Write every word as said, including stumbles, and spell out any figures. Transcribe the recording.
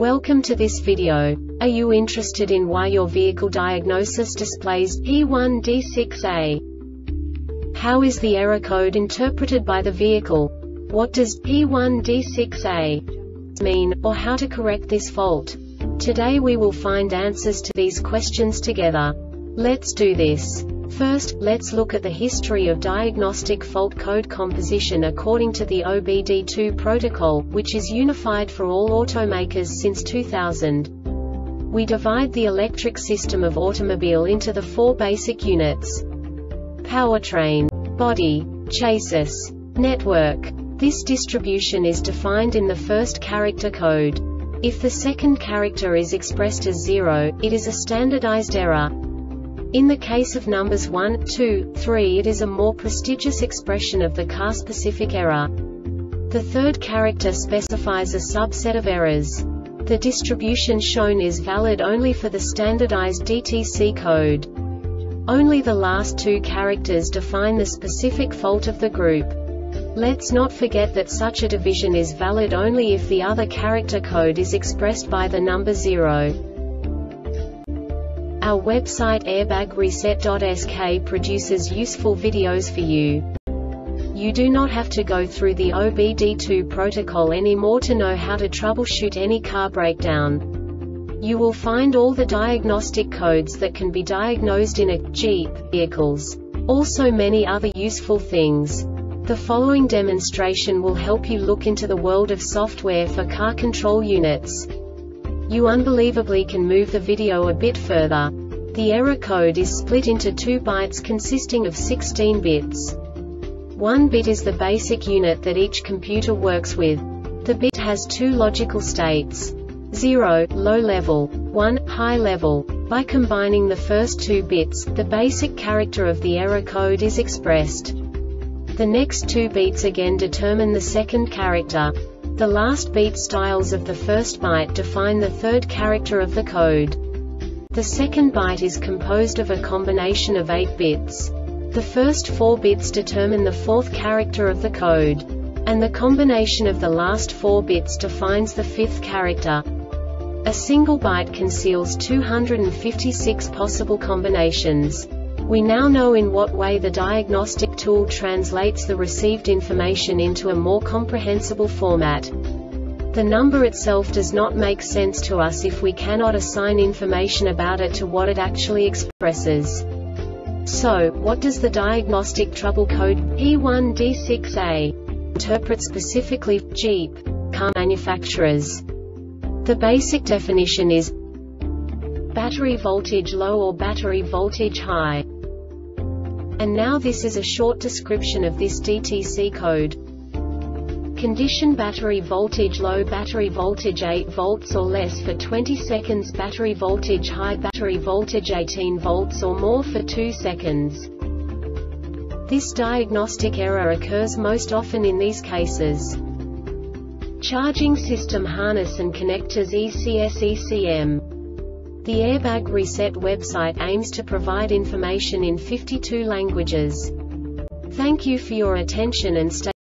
Welcome to this video. Are you interested in why your vehicle diagnosis displays P one D six A? How is the error code interpreted by the vehicle? What does P one D six A mean, or how to correct this fault? Today we will find answers to these questions together. Let's do this. First, let's look at the history of diagnostic fault code composition according to the O B D two protocol, which is unified for all automakers since two thousand. We divide the electric system of automobile into the four basic units: powertrain, body, chassis, network. This distribution is defined in the first character code. If the second character is expressed as zero, it is a standardized error. In the case of numbers one, two, three, it is a more prestigious expression of the car-specific error. The third character specifies a subset of errors. The distribution shown is valid only for the standardized D T C code. Only the last two characters define the specific fault of the group. Let's not forget that such a division is valid only if the other character code is expressed by the number zero. Our website airbag reset dot S K produces useful videos for you. You do not have to go through the O B D two protocol anymore to know how to troubleshoot any car breakdown. You will find all the diagnostic codes that can be diagnosed in a Jeep vehicles. Also many other useful things. The following demonstration will help you look into the world of software for car control units. You unbelievably can move the video a bit further. The error code is split into two bytes consisting of sixteen bits. One bit is the basic unit that each computer works with. The bit has two logical states: zero, low level, one, high level. By combining the first two bits, the basic character of the error code is expressed. The next two beats again determine the second character. The last beat styles of the first byte define the third character of the code. The second byte is composed of a combination of eight bits. The first four bits determine the fourth character of the code. And the combination of the last four bits defines the fifth character. A single byte conceals two hundred fifty-six possible combinations. We now know in what way the diagnostic tool translates the received information into a more comprehensible format. The number itself does not make sense to us if we cannot assign information about it to what it actually expresses. So, what does the diagnostic trouble code P one D six A interpret specifically for Jeep car manufacturers? The basic definition is battery voltage low or battery voltage high. And now this is a short description of this D T C code. Condition: battery voltage low, battery voltage eight volts or less for twenty seconds, battery voltage high, battery voltage eighteen volts or more for two seconds. This diagnostic error occurs most often in these cases: charging system harness and connectors E C S E C M. The Airbag Reset website aims to provide information in fifty-two languages. Thank you for your attention and stay